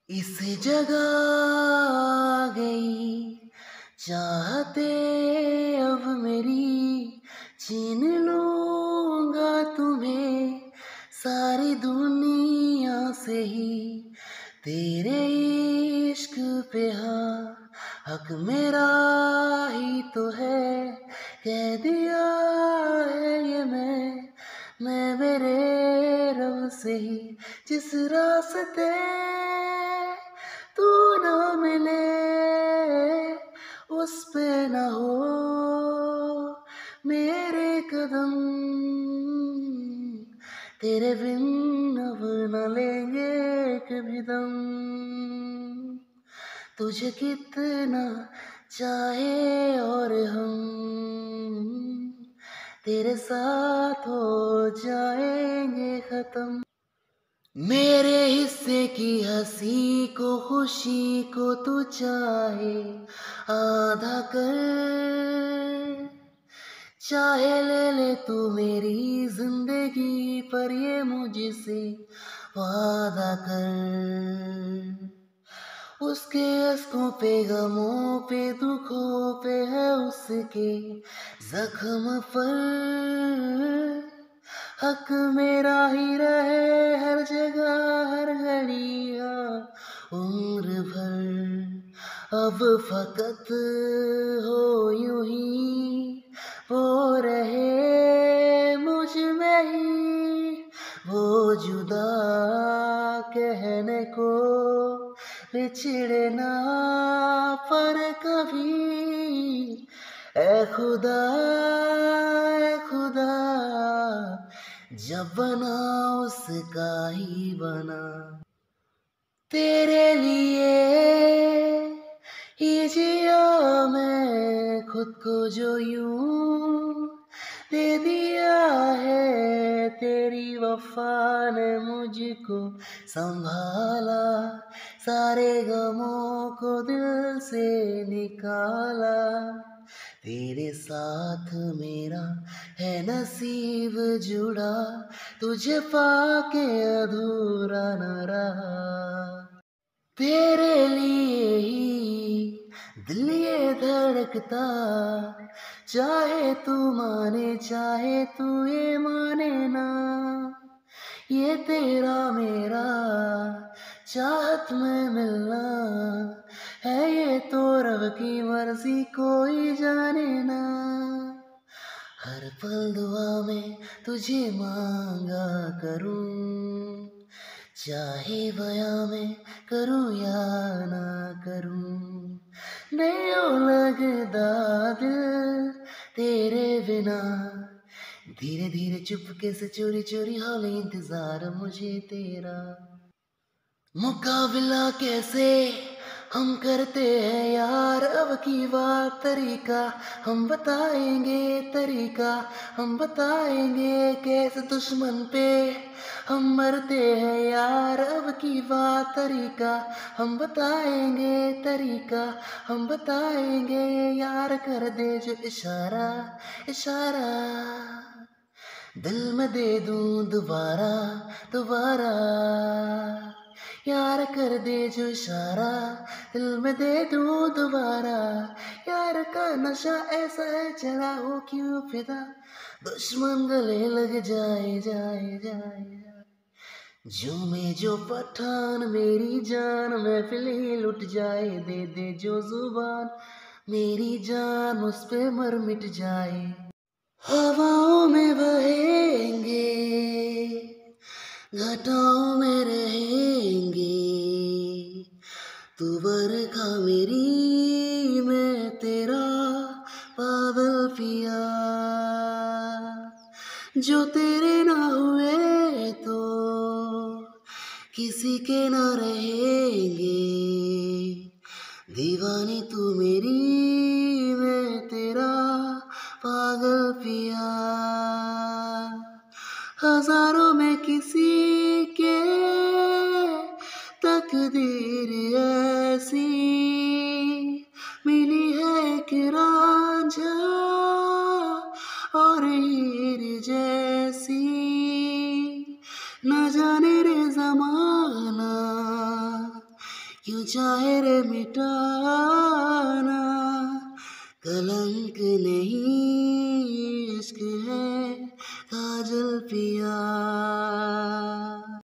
इस जगह आ गई चाहते अब मेरी, छीन लूंगा तुम्हें सारी दुनिया से ही। तेरे इश्क पे हक मेरा ही तो है, कह दिया है ये मैं मेरे रब से ही। जिस रास्ते तू ना मिले उस पे ना हो मेरे कदम, तेरे बिन अब न लेंगे कभी दम। तुझे कितना चाहे और हम तेरे साथ हो जाएंगे खत्म। मेरे हिस्से की हंसी को खुशी को तू चाहे आधा कर, चाहे ले ले तू मेरी जिंदगी पर ये मुझसे वादा कर। उसके अस्कों पे गमों पे दुखों पे है उसके जख्म पर, हक मेरा ही रहे हर जगह हर घड़ी उम्र भर। अब फकत हो यूं ही वो रहे मुझ में ही, वो जुदा कहने को बिछड़े ना पर कभी। ऐ खुदा जब बना उसका ही बना। तेरे लिए ही जिया मैं खुद को जो यूं दे दिया है, तेरी वफा ने मुझको संभाला, सारे गमों को दिल से निकाला। तेरे साथ मेरा है नसीब जुड़ा, तुझे पाके अधूरा न रहा। तेरे लिए ही दिल ये धड़कता, चाहे तू माने चाहे तू ये माने ना। ये तेरा मेरा चाहत में मिलना है, ये तो रब की मर्जी कोई जाने ना। हर पल दुआ में तुझे मांगा करूं, चाहे बयां में करूं या ना करूं। नहीं लगदा दिल तेरे बिना, धीरे धीरे चुपके से चोरी चोरी हाल इंतजार मुझे तेरा। मुकाबला कैसे हम करते हैं यार अब की बात, तरीका हम बताएंगे, तरीका हम बताएंगे। कैसे दुश्मन पे हम मरते हैं यार अब की बात, तरीका हम बताएंगे, तरीका हम बताएंगे। यार कर दे जो इशारा इशारा, दिल में दे दूं दोबारा दोबारा। यार कर दे जो इशारा, दिल में दे दूं दोबारा। यार का नशा ऐसा है चढ़ा हो क्यों फिदा, दुश्मन गले लग जाए जाए जाए। झूमे जो पठान मेरी जान महफिल ही लुट जाए, दे दे जो जुबान मेरी जान उस पे मर मिट जाए। हवाओं में बहेंगे घटाओं में रहेंगे, तू बरखा मेरी मैं तेरा बादल पिया। जो तेरे ना हुए तो किसी के ना रहेंगे, दीवानी तू मेरी मैं तेरा पागल पिया। हजारों में किसी के तकदीर ऐसी मिली है एक रांझा और हीर जैसी। न जाने रे जमाना क्यों चाहे रे मिटाना, कलंक नहीं इश्क है काजल पिया।